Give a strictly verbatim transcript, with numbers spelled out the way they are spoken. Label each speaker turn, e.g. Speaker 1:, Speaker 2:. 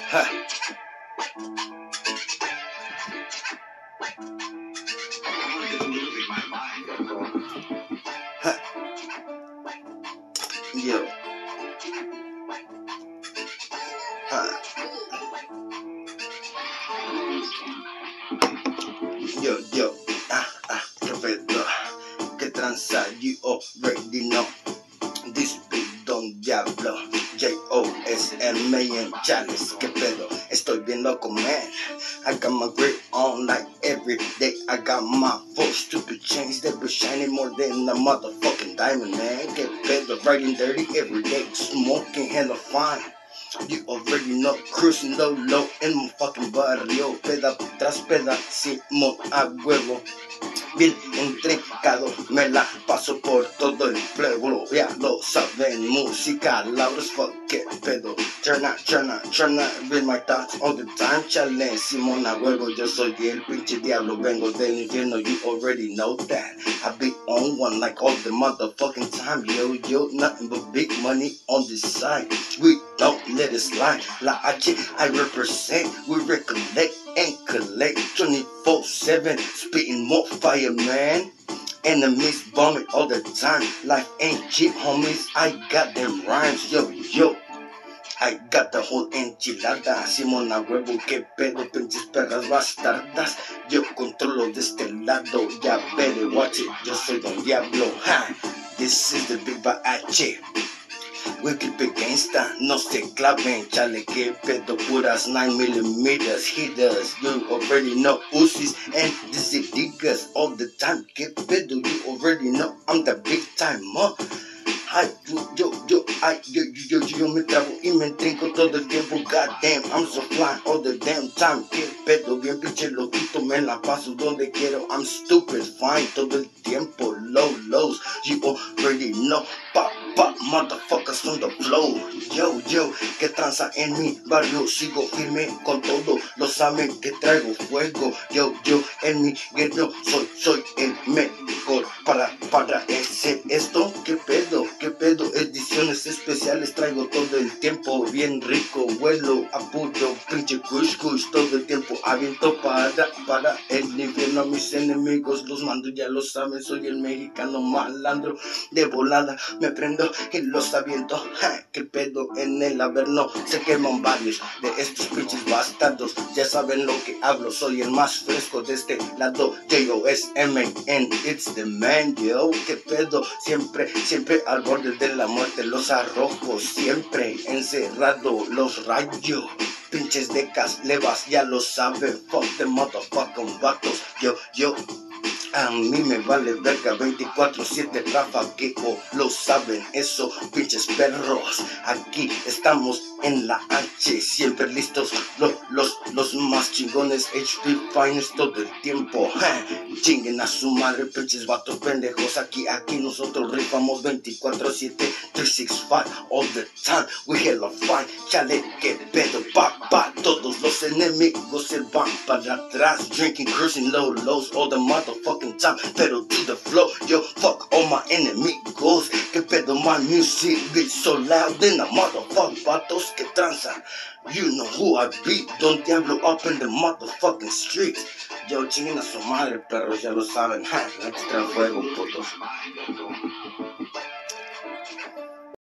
Speaker 1: Ja. Ja. Yo. Ja. Yo, yo. Ah, ah, qué pedo. Qué tranza, you already know. This big Don Diablo, J O S M and Chalice, qué pedo, estoy bien loco, man. I got my grip on like every day. I got my four stupid chains that be shining more than a motherfucking diamond, man. Qué pedo, riding dirty every day, smoking hella fine. You already know, cruising low, low en mi fucking barrio. Peda tras peda, Simón a huevo. Bien intricado, me la paso por todo el pueblo, ya lo saben, música loud as fuck, que pedo, turn out, turn out, turn out, read my thoughts all the time, challenge, Simón a huevo, yo soy el pinche diablo, vengo del infierno, you already know that, I be on one like all the motherfucking time, yo, yo, nothing but big money on this side, we don't let it slide, la H I represent, we recollect and collect twenty-four seven, spitting more fire, man. Enemies vomit all the time. Life ain't cheap, homies. I got them rhymes, yo, yo. I got the whole enchilada. Simón a huevo, que pedo, pinches perras bastardas. Yo controlo de este lado, ya better watch it. Yo soy Don Diablo, ha. This is the Big Bad H. We keep it gangsta, no se claven, chale, que pedo, puras nine millimeters hitters. You already know Uzis and dizzy diggers all the time. Que pedo, you already know I'm the big timer. Ay, yo, yo, yo, ay, yo, yo, yo, yo me trabo y me trinco todo el tiempo. Goddamn, I'm so fly all the damn time. Que pedo, bien pinche loquito, me la paso donde quiero. I'm stupid, fine todo el tiempo. Low lows, you already know. Pop, pop, motherfuckers on the flow. Yo, yo, que tranza en mi barrio. Sigo firme con todo, lo saben que traigo fuego. Yo, yo, en mi guerrero soy, soy el mejor. Para, para hacer esto, que pedo. ¿Qué pedo? Ediciones especiales traigo todo el tiempo. Bien rico, vuelo a puro pinche kush kush. Todo el tiempo aviento para, para el infierno a mis enemigos. Los mando, ya lo saben, soy el mexicano malandro. De volada me prendo y los aviento. Ja, ¿qué pedo? En el averno se queman varios de estos pinches bastardos. Ya saben lo que hablo, soy el más fresco de este lado. J O S M and it's the man, yo. ¿Qué pedo? Siempre, siempre al borde de la muerte los arrojo, siempre encerrado los rayos. Pinches decas, levas, ya lo saben, fuck the motherfucking vatos. Yo, yo, a mí me vale verga veinticuatro siete rafagueo, lo saben esos pinches perros. Aquí estamos en la H, siempre listos, los, los, los más chingones, H P Finest todo el tiempo. Ja, chinguen a su madre, pinches vatos pendejos. Aquí, aquí nosotros rifamos veinticuatro siete, trescientos sesenta y cinco all the time. We hella fine, chale, que pedo, pa, pa. Todos los enemigos se van para atrás, drinking, cruising low lows all the motherfucking time, pero to the flow, yo, fuck all my enemigos. Que pedo, my music be so loud in the motherfucking vatos que tranza. You know who I be, Don Diablo up in the motherfucking streets. Yo, chinguen a su madre, perros, ya lo saben. Ja, extra fuego, putos.